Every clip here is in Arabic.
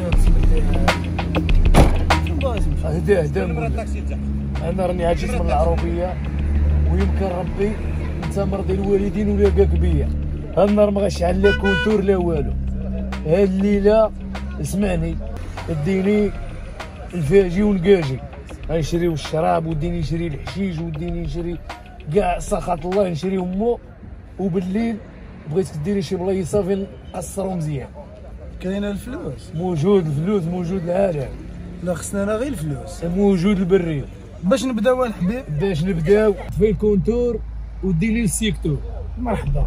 هدا انا راني عاجز من العربيه، ويمكن ربي انت مرضي الوالدين ولا كاك بيا. هاد النهار ما غاشعل لا كونتور لا والو. هاد الليله اسمعني، اديني الفاجي ونقاجي، غنشريو الشراب وديني نشري الحشيش وديني نشري كاع سخط الله نشريهم مو. وبالليل بغيتك ديري شي بلايصه فين نقصرو مزيان. كاينه الفلوس؟ موجود الفلوس، موجود العالم. لا خصنا غير الفلوس. موجود البريد. باش نبداو الحبيب؟ باش نبداو في الكونتور وديني السيكتور. مرحبا.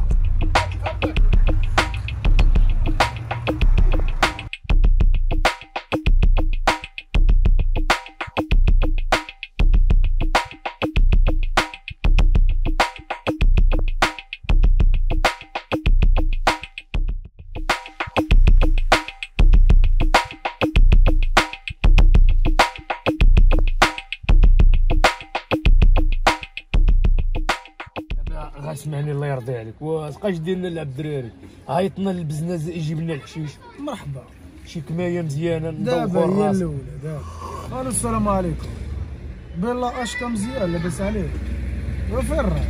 اسمعني الله يرضي عليك، واسقاش ديرنا نلعب الدراري، عيطنا للبزناز يجيب لنا الحشيش. مرحبا. شي كمايه مزيانه دابا هي الاولى. دابا الو السلام عليكم. بالله اشكا مزيان لاباس عليك؟ وفين راك؟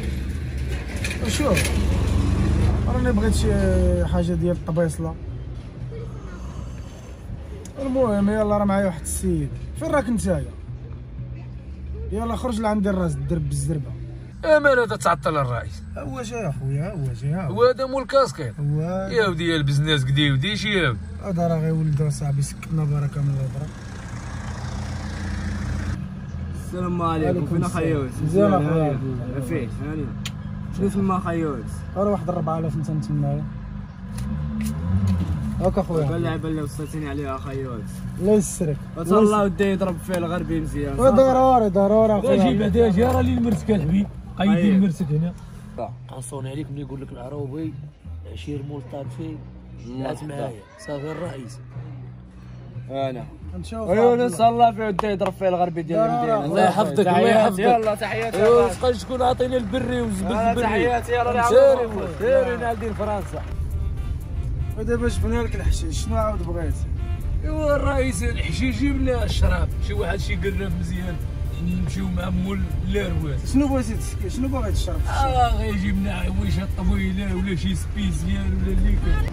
شوف راني بغيت شي حاجه ديال الطبيصله. المهم يلا راه معايا واحد السيد. فين راك نتايا؟ يلا خرج لعندي الراس الدرب بالزربه. امان هذا تعطل الرئيس. هو جاي اخويا، هو جاي. هو هذا مول الكاسكيط. هو يا ودي البزناس قدي وديش يا هذا راه غير ولد صاحبي سكتنا بركه من الهضره. السلام عليكم. فين اخيوت؟ مزيان اخويا. فين هاني شنو تما اخيوت؟ راه واحد 4000 انت نتمنايا. هاك اخويا. اللعبه اللي وصلتيني عليها اخيوت. الله يسرك. الله ودي يضرب فيه الغربي مزيان. ضروري ضروري اخويا. جيب بعدا جا راه لي المرسك الحبيب، قيدي المرسك هنا. قنصوني عليك ملي يقول لك العروبي عشير مول طارفي لعت معايا صافي الرئيس. انا نشوف يونس الله فيه ودي يضرب فيه الغربي ديال المدينه. الله يحفظك الله يحفظك. يلا تحياتي. تبقى شكون عاطيني البري وزبل البري. تحياتي يلا سيري نادين فرنسا. ودابا جبنا لك الحشيش، شنو عاود بغيت؟ ايوا الرئيس الحشيش جيب لنا الشراب، شي واحد شي قراب مزيان نمشيو مع مول لاروات. شنو بغيتي تسكي؟ شنو باغي تشرب؟ غير يجيب لنا عويشه طويله ولا شي سبيسيال ولا اللي كان.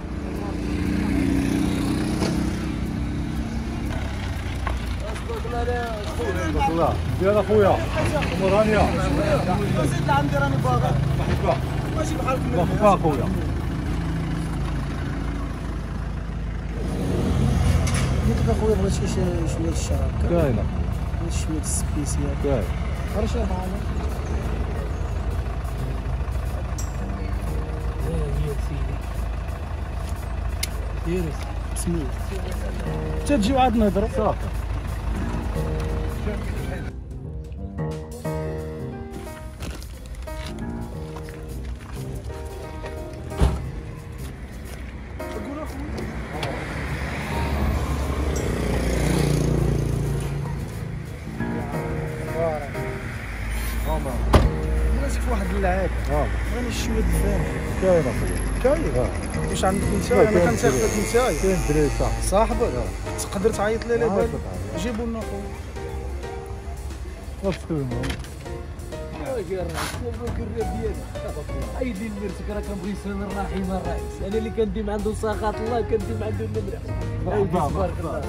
الله ديال اخويا مرانيا زيد عندي راني باغي. مرحبا. ماشي بحالكم. مرحبا اخويا. قلت لك اخويا بغيت شويه الشراب. كاينه. بغيت شويه السبيسيال. كاين. غير شي معانا. يا سيدي ديري بسم الله. تجيو عاد نهضروا. صافي. بغيتك في واحد اللعاب. بغينا شويه الفهم. كاين اخويا. كاين؟ واش عندك نتايا؟ انا كنتاخذك نتايا. كاين دري صاحبك؟ تقدر تعيط لي لاباس؟ جيبوا لنا خويا. واش تقول لهم؟ اجي الرئيس مبروك الراب ديالك. ايدي المرسك راه كنبغي يسلم الرحيم الرئيس. انا اللي كنديم عنده سخط الله كنديم عنده النمره. تبارك الله.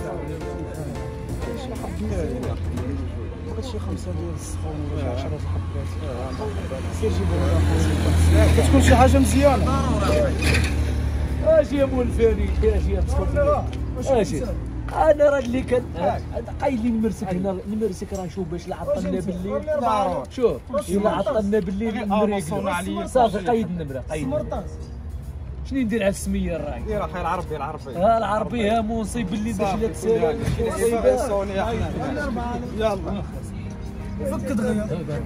بغيت شي 5 ديال السخون ولا 10 الحبات. سير جيبوا لنا. كتكون شي حاجه مزيانه. اش يا مول الفاني اش يا تسكت اش انا راه اللي كان قايل لي المرسك هنا. المرسك راه شوف باش عطلنا بالليل. شوف الا عطلنا بالليل المريق صافي قيد النمره. قيد شنو ندير على السميه الراي؟ دير خير العربي. العربي ها منصب باللي باش لا تسالي. يلا فك دغيا.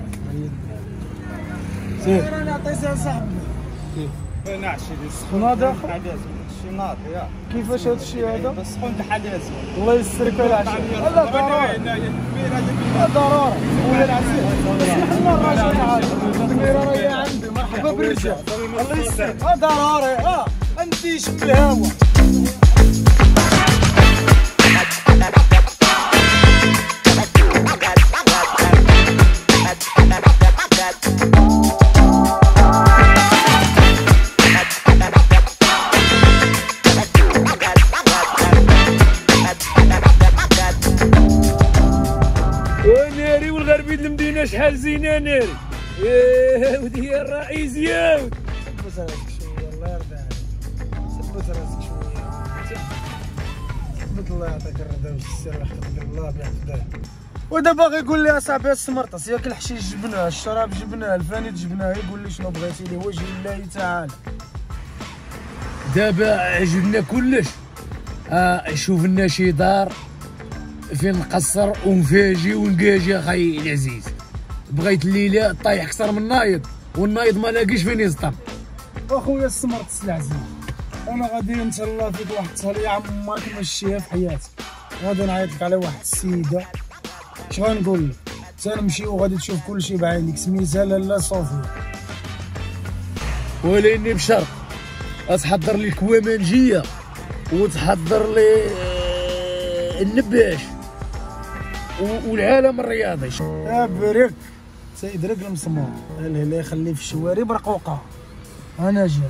سير راني عطيتها صاحبنا. نعشي سخون هذا اخر؟ شي ناض يا كيفاش هذا الشيء هذا؟ سخون بحال ياسين. الله يسترك ولا عشاء. لا ضروري. لا ضروري. ولا العزيز. حنا الراجل عاد. الدميره راهي عندي. مرحبا بالرجال. الله يسترك. ضروري. نديش بالهوا. شحال زينه ناري يا ودي يا الرئيس يا ودي. ثبت راسك شويه الله يرضى عليك، ثبت راسك شويه، ثبت الله يعطيك الرضا والسر ويحفظك الله بيحفظك. ودابا باغي يقول لي اصاحبي السمرطس ياك الحشيش جبناه، الشراب جبناه، الفانيت جبناه، يقول لي شنو بغيتي لوجه الله تعالى. دابا عجبنا كلش. شوف لنا شي دار فين نقصر ونفاجئ ونقاجي اخي العزيز. بغيت الليله طايح اكثر من النايض، والنايض ما لاقيش فين يسطم. اخويا السمرطس العزيز، انا غادي نتهلا فيك واحد التهليه عمرك ما شتيها في حياتك. غادي نعيط لك على واحد السيده، اش غنقول لك، تنمشي وغادي تشوف كلشي بعينيك، سميتها لاله صوفيا. ولكن بشرط تحضر لي الكوامانجيه وتحضر لي النباش والعالم الرياضي. يا بريك سيد رك المسمار، الهلا يخليه في الشوارب رقوقه. انا جاي.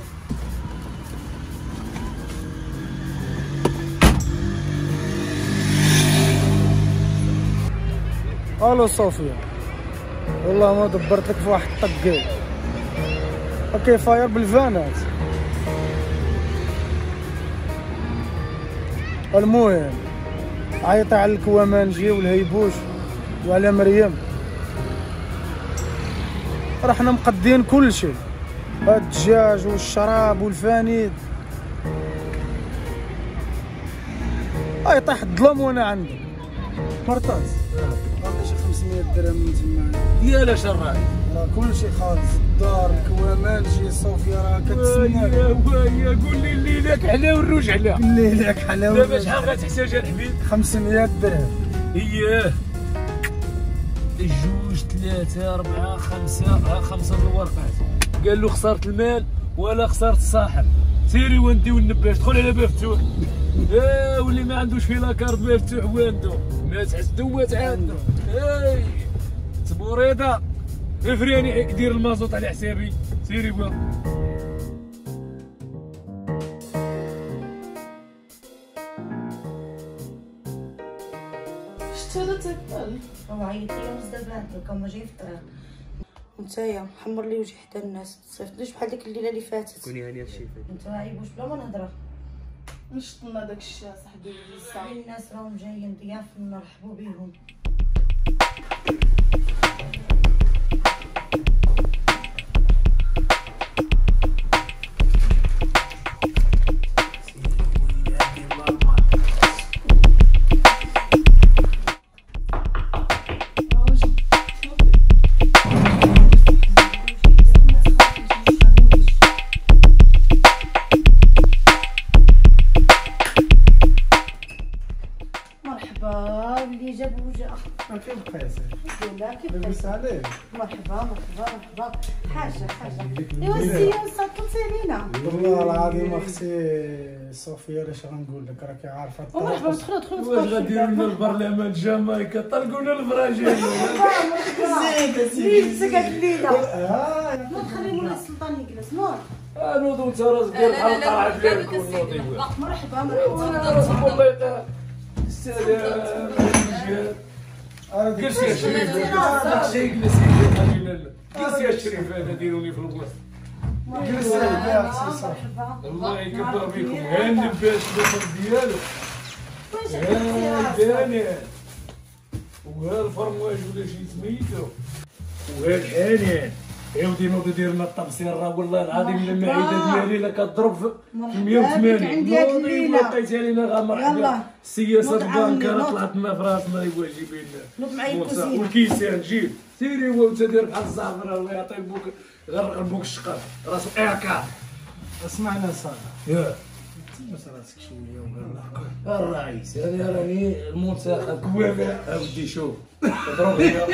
الو صوفيا، والله ما دبرت لك في واحد الطقي اوكي فاير بالفانات. المهم عيطي على الكوامانجي والهيبوش وعلى مريم، رحنا مقدين كل شيء، الدجاج والشراب والفانيد. يطيح الظلام وانا عندي مرطاس. عندي شي 500 درهم من تما ديال شراي راه كل شيء خالص، الدار الكوامانجي صوفيا راه كتسناك. ويا قول لي الليلك حلا والروج حلا. الليلك حلاوه. دابا شحال غتحتاج الحبيب؟ 500 درهم. اييه جوج 3 4 5 5 الورقات. قال له خسرت المال ولا خسرت الصاحب، سيري ونديو النباش دخل على باب مفتوح. واللي ما عندوش في لاكارت باب مفتوح واندو ما تعدو ما تعدو. تبوريضه افرياني حيك دير المازوط على حسابي، سيري بوا. شتو تاكل؟ وعيطي لهم بزاف عندك هما جايين في الطريق. نتايا حمر لي وجهي حدا الناس، تصيفطنيش بحال ديك الليله اللي فاتت. كوني هانيه الشيفه. انت عيبوش بلا ما نهضر. نشطنا داك الشيء صاحبي الساعه. الناس راهم جايين ضياف نرحبوا بهم. مرحبا اللي جاب وجه كيف بقى يا سيدي؟ لا كيف لاباس عليك؟ مرحبا حاجه ايوا السي صافط علينا. والله العظيم اختي صوفيا اش غنقول لك، راكي عارفه الطريق. مرحبا دخلوا واش غاديروا لنا البرلمان جامايكا طلقوا لنا الفراجيل. زيد زيد هاد الليله ما تخليو ولا السلطان يجلس نور. نوضوا انت راسك دير بحال القرعه ديالكم نوضي. مرحبا راسك والله يطيح. السلام عليكم. جلس يا شريف. جلس يا شريف هذا ديروني في البلاصه. جلس يا اختي صافي. الله يكبر بكم. ها النباش البصر ديالو، ها الدانيال، وها الفرمواج ولا شي سميتو، وها الحنان. عاودي نوضي دير لنا الطبسير، راه والله العظيم الا المعده ديالي لا كضرب في 180. نوضي لقيتها لينا غا مرحبا. السياسه البنكه راه طلعت لنا في راسنا الواجبين. نوض معايا الكوزينه والكيسان جيب سيري هو وانت داير بحال الزعفران. الله يعطي بوك غير بوك الشقاف راسو اعكار. اسمعنا صاحبي، يا تمس راسك شويه ولا الرئيس هذا راني المنتخب كوافع. اودي شوف اضرب ليا.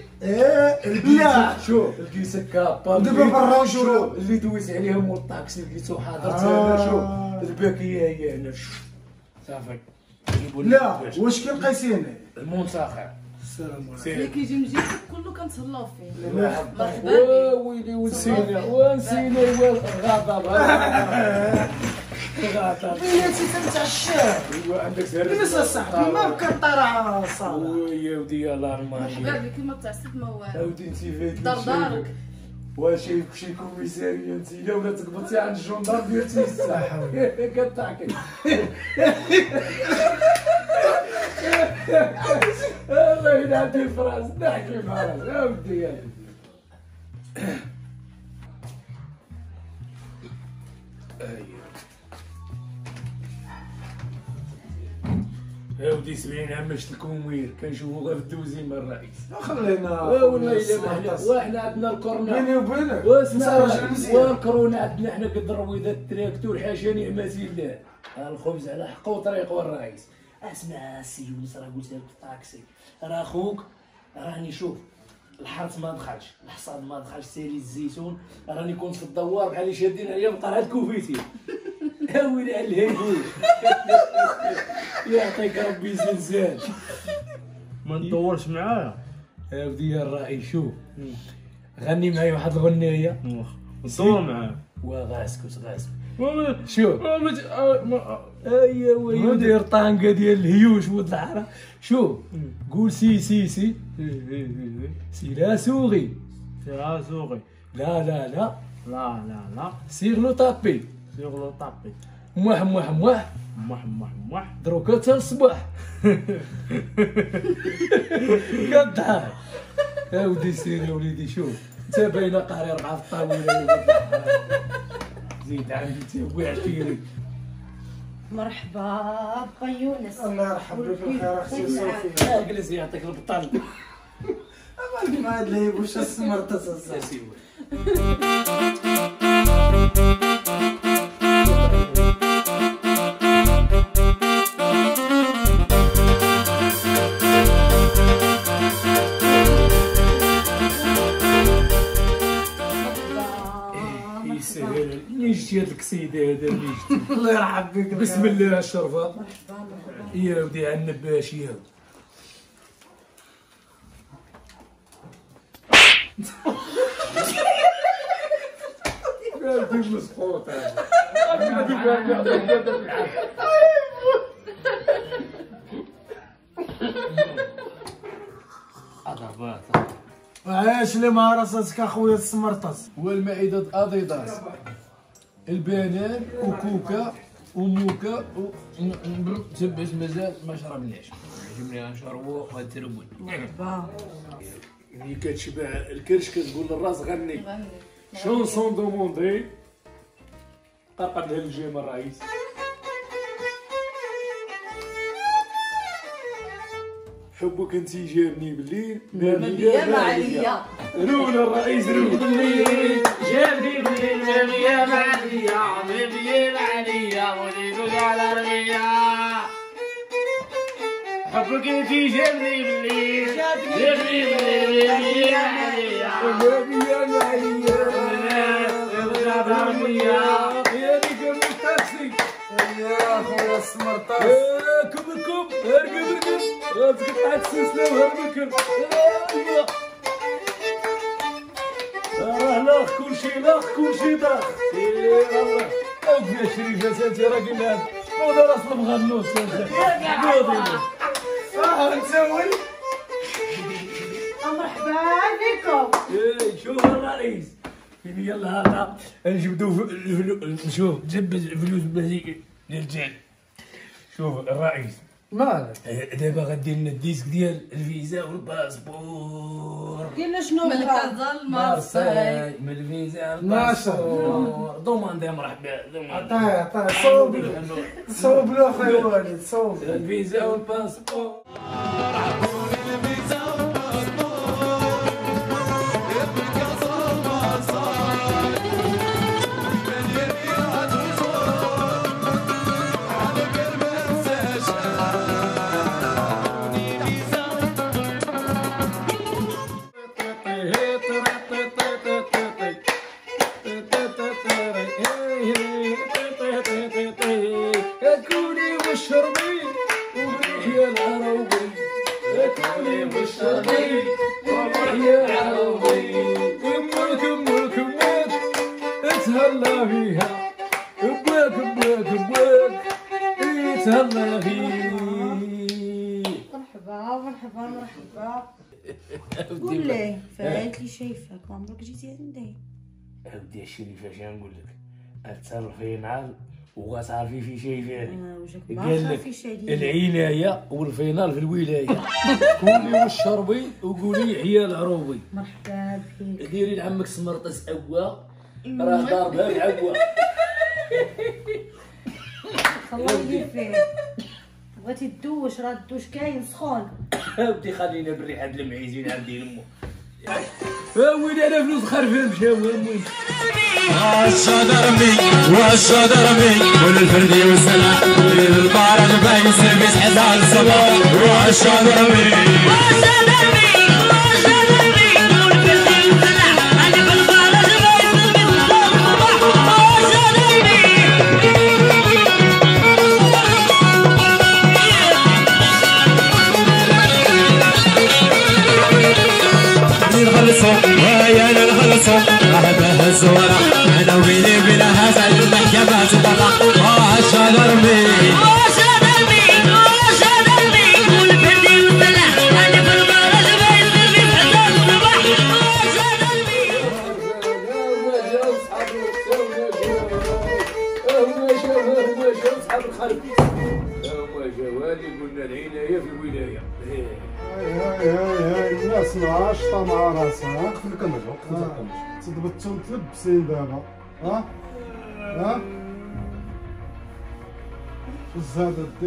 لا شوف الكيسه كابا دابا برا وشوف اللي دويت عليهم والطاكسي لقيتو حاضر. هذا شوف الباكيه هي هنا صافي. لا واش كاين قيسين المنتخب. السلام عليكم. اللي كيجي من جهتك كله كنتهلاو فيه. ويلي ونسينا الغضب. بلاتي تنتعشى عندك سهر جلس اصاحبي ما مكطرع صافي ويا ودي يلاه المانيا قال لي كيما تعسد ما والو عاودي انت فايت دردارك واش شي كوميساريه انت ولا تقبطي عند الجندار ديالتي الساحه كتعكي الله ينعدي الفراس نحكي معاك يا ودي يا ودي 70 عام شت الكومير كنشوفو غير في الدوزين من الرئيس خلينا والله الا وحنا عندنا الكورونا بيني وبينك واسمع راجل مزيان والكورونا عندنا حنا قد الرويضه التراكتور حاشا نعمه الله الخبز على حقه وطريقه الرئيس اسمع السي يونس راه قلت لك في الطاكسي راه خوك راني شوف الحرث ما دخلش الحصاد ما دخلش سيري الزيتون راني كنت في الدوار بحال اللي شادين عليا بطلعت كوفيتي يا ويلي على الهيبوش يعطيك ربي زنزان ما ندورش معايا. يا ودي الرئيس شوف غني معايا واحد الغنية ندور معايا. وغاسكوس شوف ايوا يدير طانقه ديال الهيوش ولد العرب شوف قول سي سي سي سي لا سوغي يا زوغي. لا لا لا لا سيغلو طابي سيغلو طابي. موح موح موح موح دروكا تا الصباح كضحك يا ودي سير يا وليدي شوف انت باينه قاري 4 في الطاوله زيد عندي انت بوي عشيري مرحبا با يونس. الله يرحم بك بالخير اختي صوفي اجلس يعطيك البطل ما هاد الهيبوش السمرطه صافي يسهل نيجتي هاد الكسيده هذا نيجتي الله يرحم بك بسم الله الشرفه مرحبا يا ودي على النباش يا ودي مسقوط عاش لي مع راسك اخويا السمرطس والمائدة اديداس البنان وكوكا وموكا تبس مازال ما شربناش عجبني غنشربو غنتربو مرحبا. ملي كتشبع الكرش كتقول للراس غني شونسون دوموندي قرقد لها الجيم الرئيس حبك انت جابني بالليل مبيا ما عليا رونا الرئيس رونا بالليل جابني بالليل مبيا ما عليا مبيا ما عليا وليدو على رميا حبك انت جابني بالليل جابني بالليل مبيا ما عليا مبيا ما عليا يا ديك التاكسي يا اخويا السمرطس كب ارقب تقطع السلسله وهربك راه لاخ كلشي داخ الله اوقف يا شريفه سالتي راه قلنا هذا راس المغنوط نسوي مرحبا بكم. شوف الرئيس فين يلا هذا نجبدو نشوف جبد الفلوس للرجال شوف الرئيس مالك دابا غدير لنا الديسك ديال الفيزا والباسبور قلنا شنو من كازا لمارساي من الفيزا ما شاء والباسبور دوماندي مرحبا عطاه صوب له اخويا الوالد صوب الفيزا والباسبور كوني واشربي وروحي العروبي كوني واشربي وروحي العروبي امك اتهلا فيها ابوك تهلا فيك. مرحبا قول لي فايت لي شايفك عمرك جيتي عندي. اودي الشريفه اش نقول لك اتصرفي نعال وغتعرفي في شي فيها. قال لك العنايه والفينال في الولايه. كولي وشربي وقولي عيال عروبي. مرحبا بك. ديري لعمك سمرطس عوا راه ضاربها العوا. خليني فيه بغيتي تدوش راه الدوش كاين سخون. ودي خلينا بالريحه د المعيزين عندي لمو. ويلي انا فلوس خرفان مشاو. المهم والشدرمي والفردي والسلاح والبارد بايس بيس حدا الصباح والشدرمي الزورة أنا وبيني بلا هذا المحكمة تطلع وشدرمي والفردي والسلاح أنا في البرد بايس بيس حدا الصباح وشدرمي. هما جاو صحاب الخرب. هما جاو هادي قلنا العناية في الولاية. هاي الناس ناشطة مع راسها. قفل الكاميرا تضبطهم تلبسين دابا. ها شوز هذا الدي.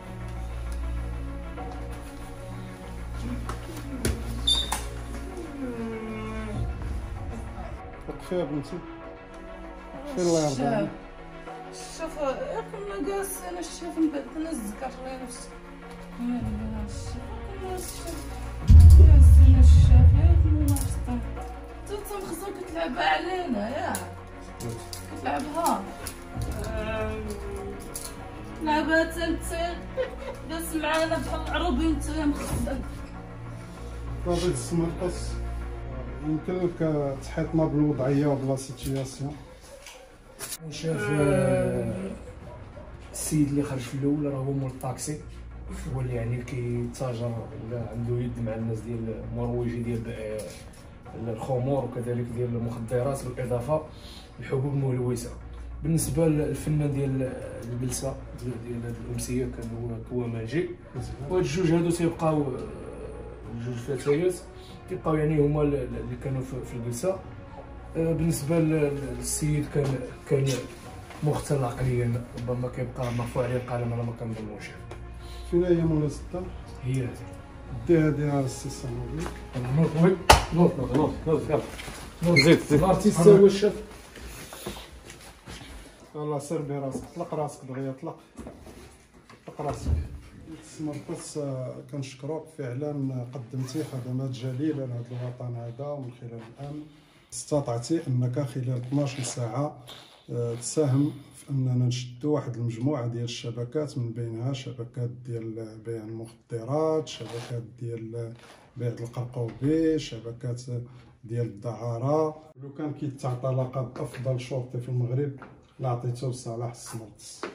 وقفي بنتي فين الله يرضى. شوف كنا جالسين الشيف من بعد نذكر لي نفسي. جالسين الشيف ياك مناشطة. انت مخزوك تلعبها علينا ياك. تلعبها. لعبها انت جالس معانا بحال العروبي انت يا مخزن. طابت السمرطس يمكن لك تحيطنا بالوضعية وبلا سيتياسيون. شاف السيد اللي خرج في الاول راه هو مول الطاكسي، هو اللي يعني كيتاجر ولا عنده يد مع الناس ديال المروجي ديال الخمور وكذلك ديال المخدرات بالاضافه للحبوب الملوثه. بالنسبه للفنان ديال الجلسه ديال الامسيه كان هو ماجي، وهاد الجوج هادو تيبقاو جوج فتيات كيبقاو يعني هما اللي كانوا في الجلسه. بالنسبه للسيد كان مختل عقليا، ربما كيبقى مرفوع عليه القلم على ما كنظنوش. فين هي مولاة الدار؟ هي هذه. دي هادي على السي صنوبي. نوض زيد عرفتي تساوي الشاف. يلاه سير براسك، طلق راسك دغيا طلق راسك. السمرطس كنشكروك فعلا، قدمتي خدمات جليله لهذا الوطن هذا، ومن خلال الامن استطعتي انك خلال 12 ساعه تساهم في اننا نشدوا واحد المجموعه ديال الشبكات، من بينها شبكات ديال بيع المخدرات، شبكات ديال بيع القرقوبي، شبكات ديال الدعاره. لو كان كيتعطى لقب افضل شرطي في المغرب لعطيته لصالح السمرطس.